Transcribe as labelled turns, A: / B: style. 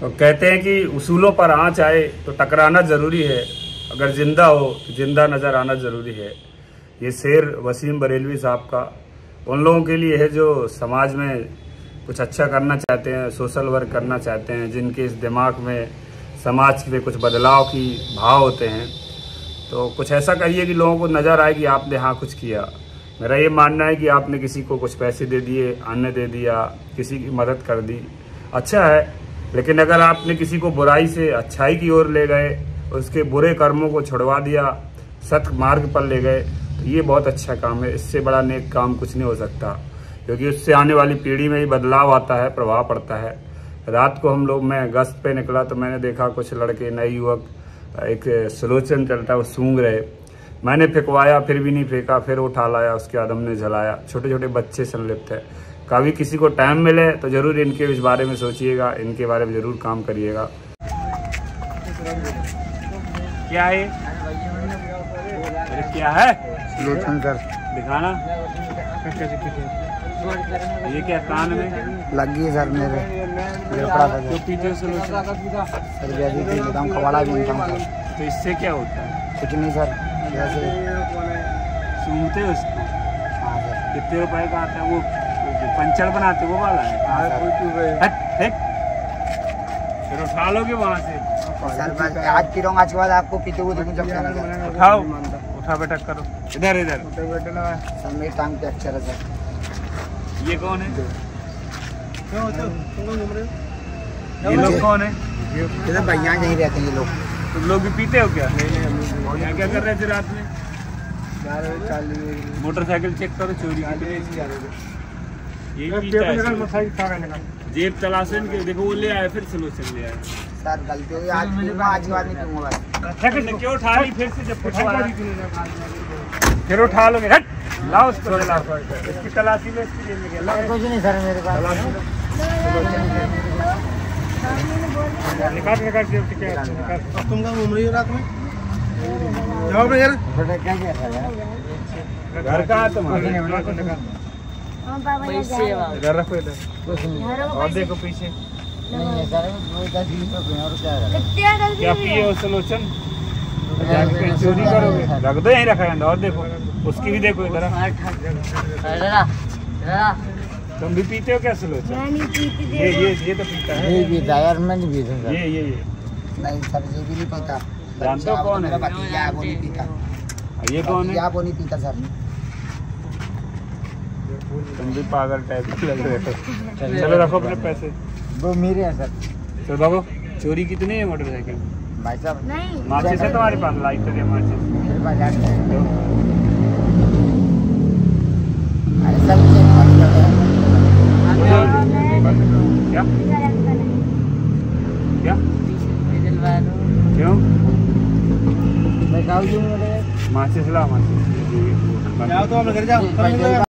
A: तो कहते हैं कि उसूलों पर आँच आए तो टकराना ज़रूरी है, अगर ज़िंदा हो तो ज़िंदा नज़र आना ज़रूरी है। ये शेर वसीम बरेलवी साहब का उन लोगों के लिए है जो समाज में कुछ अच्छा करना चाहते हैं, सोशल वर्क करना चाहते हैं, जिनके इस दिमाग में समाज में कुछ बदलाव की भाव होते हैं। तो कुछ ऐसा करिए कि लोगों को नज़र आए कि आपने हाँ कुछ किया। मेरा ये मानना है कि आपने किसी को कुछ पैसे दे दिए, अन्न दे दिया, किसी की मदद कर दी, अच्छा है। लेकिन अगर आपने किसी को बुराई से अच्छाई की ओर ले गए, उसके बुरे कर्मों को छुड़वा दिया, सत मार्ग पर ले गए, तो ये बहुत अच्छा काम है। इससे बड़ा नेक काम कुछ नहीं हो सकता, क्योंकि उससे आने वाली पीढ़ी में ही बदलाव आता है, प्रभाव पड़ता है। रात को मैं गश्त पे निकला तो मैंने देखा कुछ लड़के, नए युवक, एक सुलोचन चलता, वो सूंघ रहे। मैंने फेंकवाया, फिर भी नहीं फेंका, फिर उठा लाया, उसके बाद हमने जलाया। छोटे छोटे बच्चे संलिप्त है। कभी किसी को टाइम मिले तो जरूर इनके इस बारे में सोचिएगा, इनके बारे में जरूर काम करिएगा। क्या है क्या है
B: सुलोचन सर,
A: दिखाना। ये क्या कान में
B: लग गई सर मेरे
A: तो पीते सुलोचन
B: सर, जैसे कि बताऊँ खवाड़ा भी बताऊँ सर।
A: तो इससे क्या होता है?
B: कुछ नहीं सर, जैसे
A: सूंघते हो उसको?
B: हाँ सर।
A: कितने रुपए का आता है वो? पंचर बनाते वो वाला है? हट, फिर उठा लोगे वहाँ से
B: सर। बस आज पी रहा हूँ, आज के बाद आपको पीते हुए देखूँ जब क्या।
A: उठाओ, उठा बेटा करो। इधर इधर
B: सर मेरी टांग पे अक्षर है सर।
A: ये कौन है? ये लोग कौन है?
B: इधर भैया नहीं रहते ये लोग।
A: तुम लोग भी पीते हो क्या? क्या कर रहे थे रात में? मोटरसाइकिल चेक करो, चोरी यही पीता है। जेब तलाशे इनके, देखो वो ले आए, फिर सुलोचन ले आए।
B: सर गलती होगी, आज पीऊंगा, आज के बाद नहीं पीऊंगा बस।
A: क्यों उठा ली फिर से? जब फिर उठा लोगे, हट लाओ उसको, लाओ इसकी तलाशी में, इसकी जेब में गया।
B: कुछ नहीं सर मेरे पास।
C: अब तुम कहाँ घूम रही हो रात में? जवाब नहीं यार।
A: घर कहाँ तुम्हारा? घर रखो इधर, और देखो पीछे।
B: नहीं है सर, 10-20 रुपये और क्या।
A: क्या पिए हो सुलोचन? चोरी करोगे? रख दो, यहीं रखा है। और देखो उसकी भी देखो इधर। तुम भी पीते हो क्या सुलोचन? ये तो पीता है।
B: नहीं पीता यार, मैं नहीं पीता सर।
A: ये
B: नहीं सर, ये भी नहीं पीता।
A: जानते हो कौन है?
B: भतीजा वो नहीं पीता।
A: ये कौन है?
B: वो नहीं पीता सर।
A: तुम भी पागल टाइप के लग रहे हो। चलो रखो अपने पैसे।
B: वो मेरे हैं सर।
A: तो बाबू, चोरी कितनी है मोटरसाइकिल?
B: भाई साहब
A: माचिस है तुम्हारे पास? लाइट तो दिया माचिस।
B: मेरे पास यार
A: क्या क्या क्यों?
B: मैं गाँव
A: माचिस ला, माचिस
C: जाओ तो अपने घर जाओ।